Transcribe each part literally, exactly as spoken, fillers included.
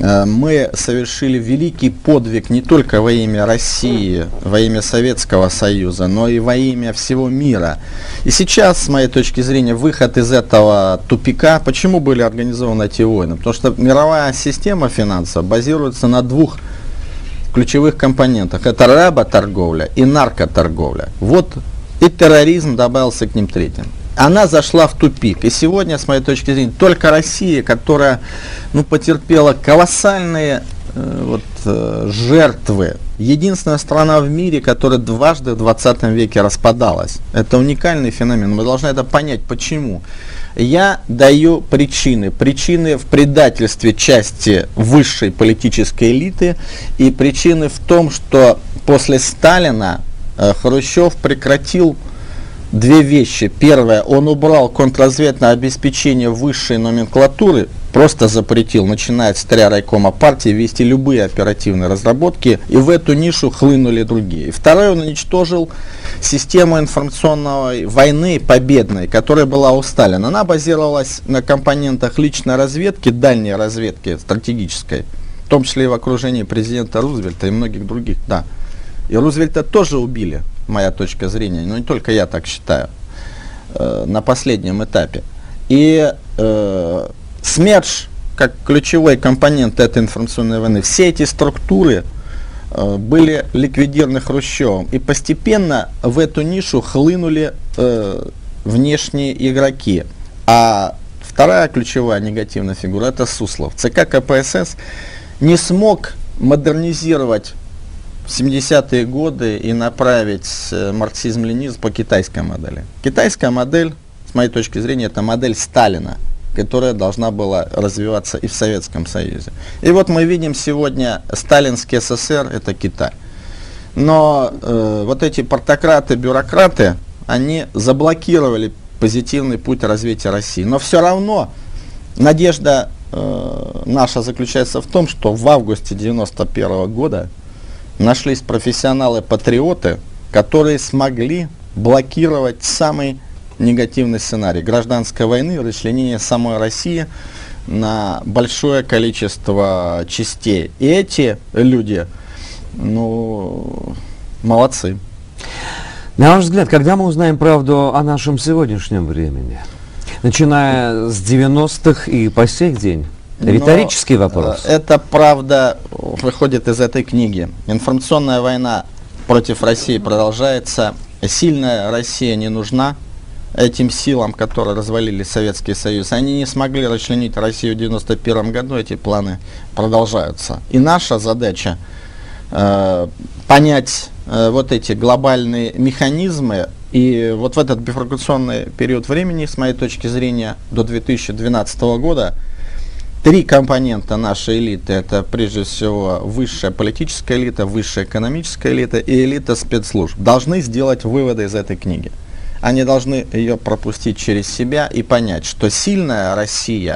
мы совершили великий подвиг не только во имя России, во имя Советского Союза, но и во имя всего мира. И сейчас, с моей точки зрения, выход из этого тупика, почему были организованы эти войны? Потому что мировая система финансов базируется на двух ключевых компонентах. Это работорговля и наркоторговля. Вот и терроризм добавился к ним третьим. Она зашла в тупик. И сегодня, с моей точки зрения, только Россия, которая ну, потерпела колоссальные э, вот, э, жертвы, единственная страна в мире, которая дважды в двадцатом веке распадалась. Это уникальный феномен. Мы должны это понять, почему. Я даю причины. Причины в предательстве части высшей политической элиты и причины в том, что после Сталина э, Хрущев прекратил две вещи. Первое, он убрал контрразведное обеспечение высшей номенклатуры, просто запретил, начиная с царя райкома партии, вести любые оперативные разработки, и в эту нишу хлынули другие. И второе, он уничтожил систему информационной войны победной, которая была у Сталина. Она базировалась на компонентах личной разведки, дальней разведки, стратегической, в том числе и в окружении президента Рузвельта и многих других, да. И Рузвельта тоже убили, моя точка зрения, но не только я так считаю, э, на последнем этапе. И э, СМЕРШ, как ключевой компонент этой информационной войны, все эти структуры э, были ликвидированы Хрущевым. И постепенно в эту нишу хлынули э, внешние игроки. А вторая ключевая негативная фигура — это Суслов. ЦК КПСС не смог модернизировать в семидесятые годы и направить марксизм-ленизм по китайской модели. Китайская модель, с моей точки зрения, это модель Сталина, которая должна была развиваться и в Советском Союзе. И вот мы видим сегодня сталинский СССР — это Китай. Но э, вот эти партократы, бюрократы, они заблокировали позитивный путь развития России. Но все равно надежда э, наша заключается в том, что в августе девяносто первого года нашлись профессионалы-патриоты, которые смогли блокировать самый негативный сценарий гражданской войны, расчленение самой России на большое количество частей. И эти люди, ну, молодцы. На ваш взгляд, когда мы узнаем правду о нашем сегодняшнем времени? Начиная с девяностых и по сей день? Риторический Но, вопрос. Это правда выходит из этой книги. Информационная война против России продолжается. Сильная Россия не нужна этим силам, которые развалили Советский Союз. Они не смогли расчленить Россию в девяносто первом году. Эти планы продолжаются. И наша задача э, понять э, вот эти глобальные механизмы. И вот в этот бифуркационный период времени, с моей точки зрения, до две тысячи двенадцатого года, три компонента нашей элиты — это прежде всего высшая политическая элита, высшая экономическая элита и элита спецслужб. Должны сделать выводы из этой книги. Они должны ее пропустить через себя и понять, что сильная Россия,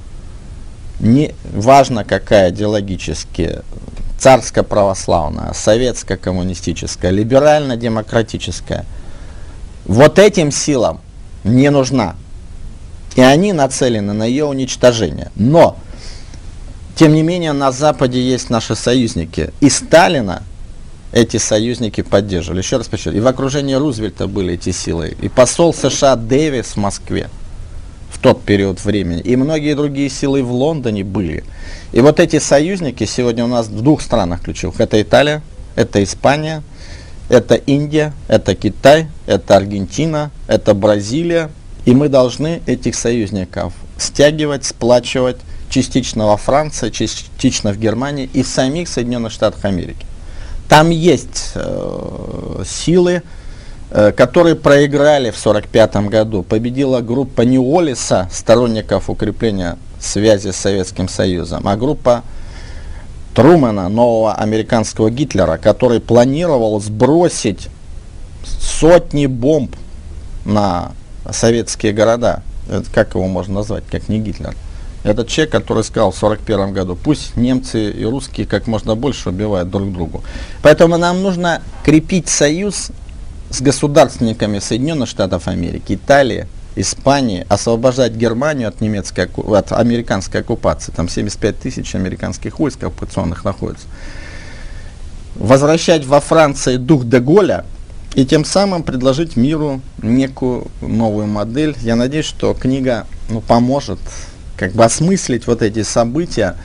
не важно какая идеологически, царско-православная, советско-коммунистическая, либерально-демократическая, вот этим силам не нужна. И они нацелены на ее уничтожение. Но, тем не менее, на Западе есть наши союзники. И Сталина эти союзники поддерживали. Еще раз подчеркну. И в окружении Рузвельта были эти силы. И посол США Дэвис в Москве в тот период времени. И многие другие силы в Лондоне были. И вот эти союзники сегодня у нас в двух странах ключевых. Это Италия, это Испания, это Индия, это Китай, это Аргентина, это Бразилия. И мы должны этих союзников стягивать, сплачивать частично во Франции, частично в Германии и в самих Соединенных Штатах Америки. Там есть э, силы, э, которые проиграли в сорок пятом году. Победила группа Ньюоллиса, сторонников укрепления связи с Советским Союзом, а группа Трумэна, нового американского Гитлера, который планировал сбросить сотни бомб на советские города. Это, как его можно назвать, как не Гитлер? Этот человек, который сказал в сорок первом году, пусть немцы и русские как можно больше убивают друг другу. Поэтому нам нужно крепить союз с государственниками Соединенных Штатов Америки, Италии, Испании, освобождать Германию от немецкой, от американской оккупации. Там семьдесят пять тысяч американских войск оккупационных находится. Возвращать во Франции дух де Голля и тем самым предложить миру некую новую модель. Я надеюсь, что книга, ну, поможет как бы осмыслить вот эти события